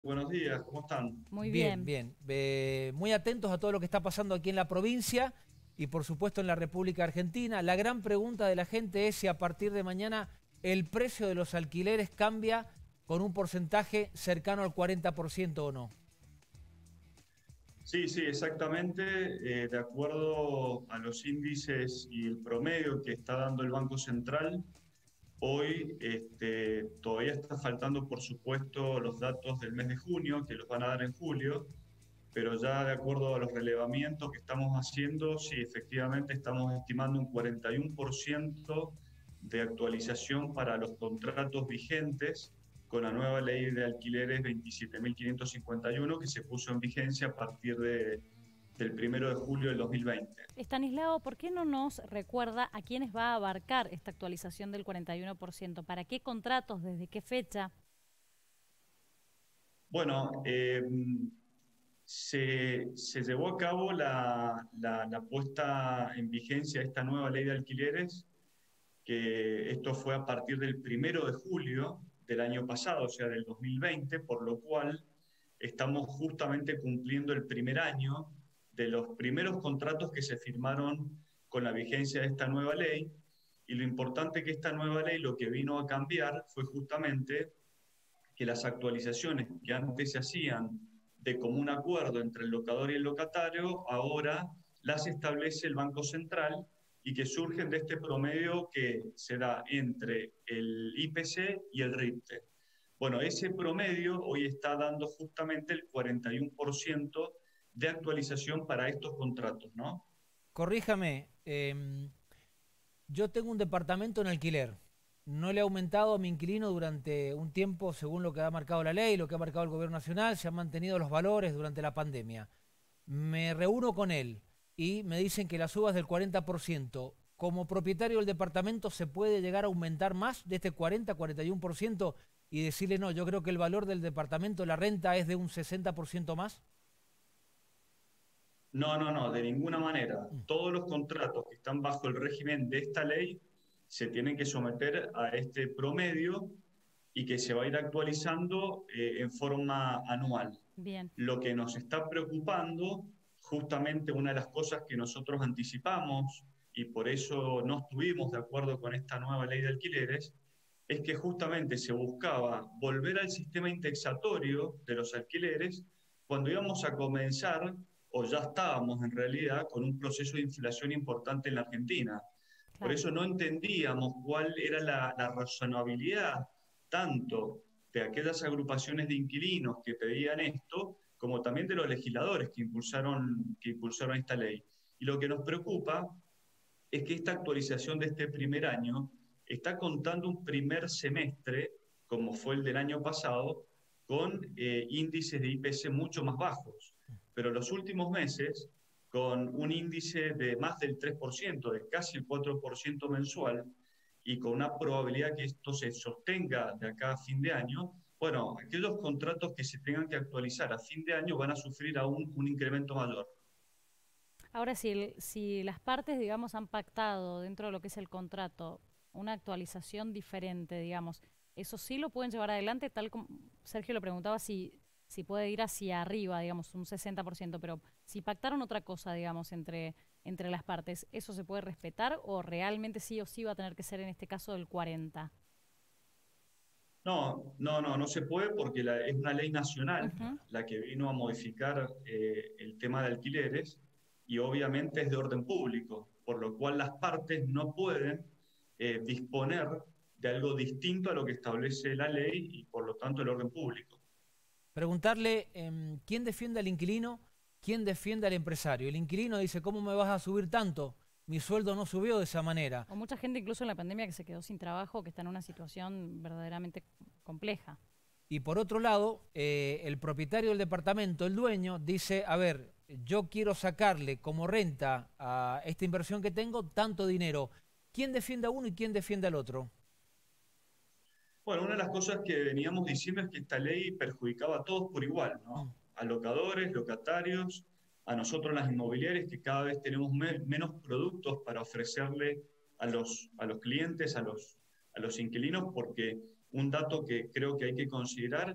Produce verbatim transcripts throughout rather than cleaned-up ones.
Buenos días, ¿cómo están? Muy Bien, bien. bien. Eh, muy atentos a todo lo que está pasando aquí en la provincia y por supuesto en la República Argentina. La gran pregunta de la gente es si a partir de mañana el precio de los alquileres cambia con un porcentaje cercano al cuarenta por ciento o no. Sí, sí, exactamente. Eh, de acuerdo a los índices y el promedio que está dando el Banco Central, hoy este, todavía está faltando, por supuesto, los datos del mes de junio, que los van a dar en julio, pero ya de acuerdo a los relevamientos que estamos haciendo, sí, efectivamente estamos estimando un cuarenta y uno por ciento de actualización para los contratos vigentes con la nueva ley de alquileres veintisiete mil quinientos cincuenta y uno que se puso en vigencia a partir de, del primero de julio del dos mil veinte. Estanislao, ¿por qué no nos recuerda a quiénes va a abarcar esta actualización del cuarenta y uno por ciento? ¿Para qué contratos? ¿Desde qué fecha? Bueno, eh, se, se llevó a cabo la, la, la puesta en vigencia de esta nueva ley de alquileres, que esto fue a partir del primero de julio del año pasado, o sea, del dos mil veinte, por lo cual estamos justamente cumpliendo el primer año de los primeros contratos que se firmaron con la vigencia de esta nueva ley. Y lo importante que esta nueva ley lo que vino a cambiar fue justamente que las actualizaciones que antes se hacían de común acuerdo entre el locador y el locatario, ahora las establece el Banco Central y que surgen de este promedio que se da entre el I P C y el RIPTE. Bueno, ese promedio hoy está dando justamente el cuarenta y uno por ciento de actualización para estos contratos, ¿no? Corríjame, eh, yo tengo un departamento en alquiler. No le he aumentado a mi inquilino durante un tiempo según lo que ha marcado la ley, lo que ha marcado el gobierno nacional, se han mantenido los valores durante la pandemia. Me reúno con él y me dicen que las subas del cuarenta por ciento, como propietario del departamento se puede llegar a aumentar más de este cuarenta, cuarenta y uno por ciento y decirle no, yo creo que el valor del departamento, la renta es de un sesenta por ciento más. No, no, no, de ninguna manera. Mm. Todos los contratos que están bajo el régimen de esta ley se tienen que someter a este promedio y que se va a ir actualizando eh, en forma anual. Bien. Lo que nos está preocupando, justamente una de las cosas que nosotros anticipamos y por eso no estuvimos de acuerdo con esta nueva ley de alquileres, es que justamente se buscaba volver al sistema indexatorio de los alquileres cuando íbamos a comenzar, o ya estábamos en realidad, con un proceso de inflación importante en la Argentina. Por Claro. eso no entendíamos cuál era la, la razonabilidad tanto de aquellas agrupaciones de inquilinos que pedían esto, como también de los legisladores que impulsaron, que impulsaron esta ley. Y lo que nos preocupa es que esta actualización de este primer año está contando un primer semestre, como fue el del año pasado, con eh, índices de I P C mucho más bajos. Pero los últimos meses, con un índice de más del tres por ciento, de casi el cuatro por ciento mensual, y con una probabilidad que esto se sostenga de acá a fin de año, bueno, aquellos contratos que se tengan que actualizar a fin de año van a sufrir aún un incremento mayor. Ahora, si, el- si las partes, digamos, han pactado dentro de lo que es el contrato una actualización diferente, digamos, eso sí lo pueden llevar adelante, tal como Sergio lo preguntaba si, si puede ir hacia arriba, digamos, un sesenta por ciento, pero si pactaron otra cosa, digamos, entre, entre las partes, ¿eso se puede respetar o realmente sí o sí va a tener que ser en este caso del cuarenta? No, no, no, no se puede porque la- es una ley nacional Ujú. la que vino a modificar eh, el tema de alquileres y obviamente es de orden público, por lo cual las partes no pueden eh, disponer de algo distinto a lo que establece la ley y por lo tanto el orden público. Preguntarle em, quién defiende al inquilino, quién defiende al empresario. El inquilino dice, ¿cómo me vas a subir tanto? Mi sueldo no subió de esa manera. O mucha gente incluso en la pandemia que se quedó sin trabajo, que está en una situación verdaderamente compleja. Y por otro lado, eh, el propietario del departamento, el dueño, dice, a ver, yo quiero sacarle como renta a esta inversión que tengo tanto dinero. ¿Quién defiende a uno y quién defiende al otro? Bueno, una de las cosas que veníamos diciendo es que esta ley perjudicaba a todos por igual, Mm. ¿no? A locadores, locatarios, a nosotros las inmobiliarias que cada vez tenemos me- menos productos para ofrecerle a los, a los clientes, a los, a los inquilinos, porque un dato que creo que hay que considerar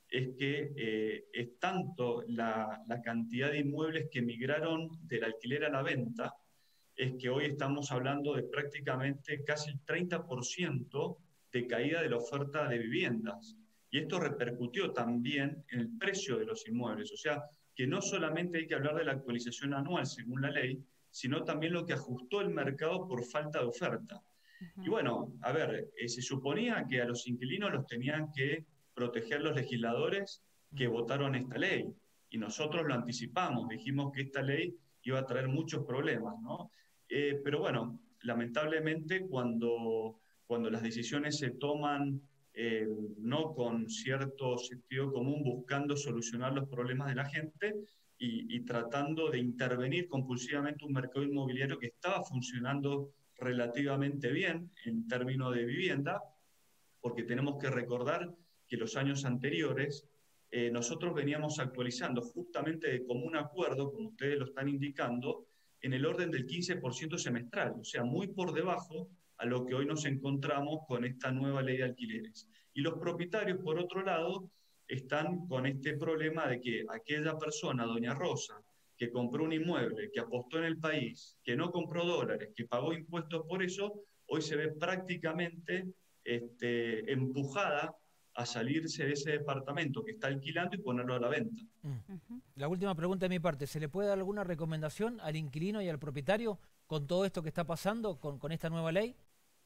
es que eh, es tanto la, la cantidad de inmuebles que migraron del alquiler a la venta, es que hoy estamos hablando de prácticamente casi el treinta por ciento de caída de la oferta de viviendas. Y esto repercutió también en el precio de los inmuebles. O sea, que no solamente hay que hablar de la actualización anual según la ley, sino también lo que ajustó el mercado por falta de oferta. Uh-huh. Y bueno, a ver, eh, se suponía que a los inquilinos los tenían que proteger los legisladores que votaron esta ley. Y nosotros lo anticipamos, dijimos que esta ley iba a traer muchos problemas, ¿no? Eh, pero bueno, lamentablemente cuando, cuando las decisiones se toman eh, no con cierto sentido común, buscando solucionar los problemas de la gente y, y tratando de intervenir compulsivamente un mercado inmobiliario que estaba funcionando relativamente bien en términos de vivienda, porque tenemos que recordar que los años anteriores eh, nosotros veníamos actualizando justamente de común acuerdo, como ustedes lo están indicando, en el orden del quince por ciento semestral, o sea, muy por debajo a lo que hoy nos encontramos con esta nueva ley de alquileres. Y los propietarios, por otro lado, están con este problema de que aquella persona, doña Rosa, que compró un inmueble, que apostó en el país, que no compró dólares, que pagó impuestos por eso, hoy se ve prácticamente este, empujada a salirse de ese departamento que está alquilando y ponerlo a la venta. Mm. Uh-huh. La última pregunta de mi parte, ¿se le puede dar alguna recomendación al inquilino y al propietario con todo esto que está pasando, con, con esta nueva ley?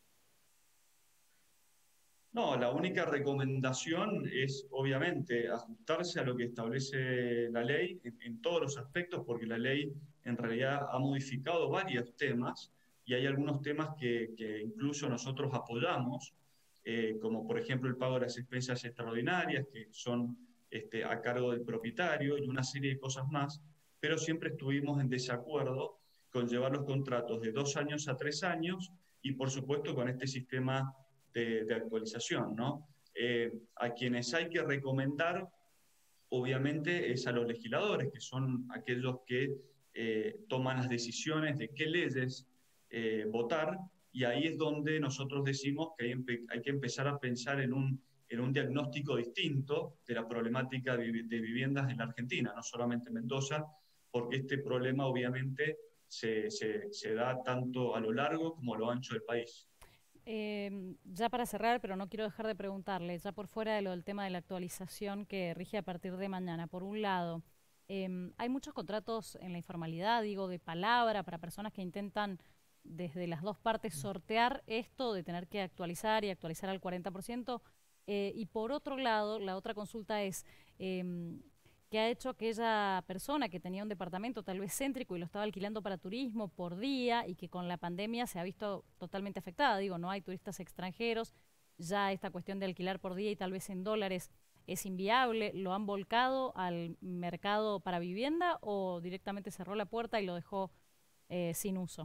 No, la única recomendación es obviamente ajustarse a lo que establece la ley en, en todos los aspectos, porque la ley en realidad ha modificado varios temas y hay algunos temas que, que incluso nosotros apoyamos, eh, como por ejemplo el pago de las expensas extraordinarias, que son este, a cargo del propietario y una serie de cosas más, pero siempre estuvimos en desacuerdo con llevar los contratos de dos años a tres años y por supuesto con este sistema De, de actualización, ¿no? Eh, a quienes hay que recomendar, obviamente, es a los legisladores, que son aquellos que eh, toman las decisiones de qué leyes eh, votar, y ahí es donde nosotros decimos que hay, hay que empezar a pensar en un, en un diagnóstico distinto de la problemática de, de viviendas en la Argentina, no solamente en Mendoza, porque este problema obviamente se, se, se da tanto a lo largo como a lo ancho del país. Eh, ya para cerrar, pero no quiero dejar de preguntarle, ya por fuera de lo del tema de la actualización que rige a partir de mañana, por un lado, eh, hay muchos contratos en la informalidad, digo, de palabra, para personas que intentan desde las dos partes sortear esto de tener que actualizar y actualizar al cuarenta por ciento, eh, y por otro lado, la otra consulta es... Eh, que ha hecho aquella persona que tenía un departamento tal vez céntrico y lo estaba alquilando para turismo por día y que con la pandemia se ha visto totalmente afectada. Digo, no hay turistas extranjeros, ya esta cuestión de alquilar por día y tal vez en dólares es inviable. ¿Lo han volcado al mercado para vivienda o directamente cerró la puerta y lo dejó eh, sin uso?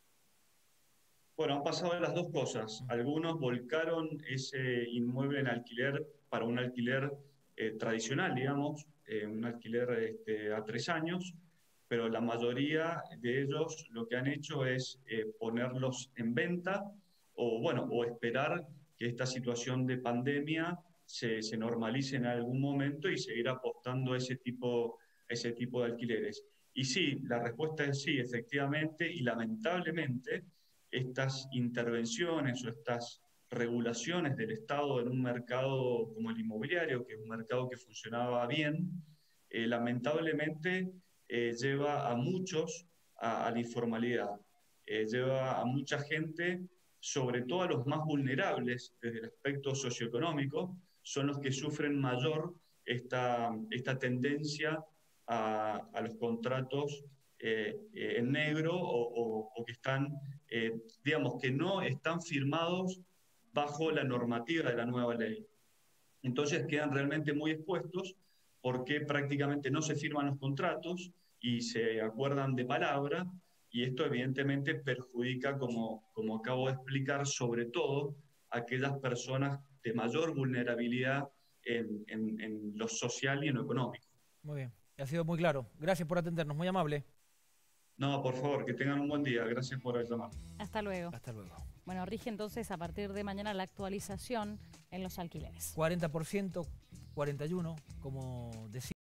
Bueno, han pasado las dos cosas. Algunos volcaron ese inmueble en alquiler para un alquiler eh, tradicional, digamos, Eh, un alquiler este, a tres años, pero la mayoría de ellos lo que han hecho es eh, ponerlos en venta o, bueno, o esperar que esta situación de pandemia se, se normalice en algún momento y seguir apostando a ese tipo, a ese tipo de alquileres. Y sí, la respuesta es sí, efectivamente, y lamentablemente estas intervenciones o estas regulaciones del Estado en un mercado como el inmobiliario, que es un mercado que funcionaba bien, eh, lamentablemente eh, lleva a muchos a, a la informalidad, eh, lleva a mucha gente, sobre todo a los más vulnerables desde el aspecto socioeconómico, son los que sufren mayor esta, esta tendencia a, a los contratos eh, eh, en negro o, o, o que están, eh, digamos, que no están firmados bajo la normativa de la nueva ley. Entonces quedan realmente muy expuestos porque prácticamente no se firman los contratos y se acuerdan de palabra, y esto evidentemente perjudica, como, como acabo de explicar, sobre todo a aquellas personas de mayor vulnerabilidad en, en, en lo social y en lo económico. Muy bien, ha sido muy claro. Gracias por atendernos, muy amable. No, por favor, que tengan un buen día. Gracias por llamar. Hasta luego. Hasta luego. Bueno, rige entonces a partir de mañana la actualización en los alquileres. cuarenta por ciento cuarenta y uno, como decía.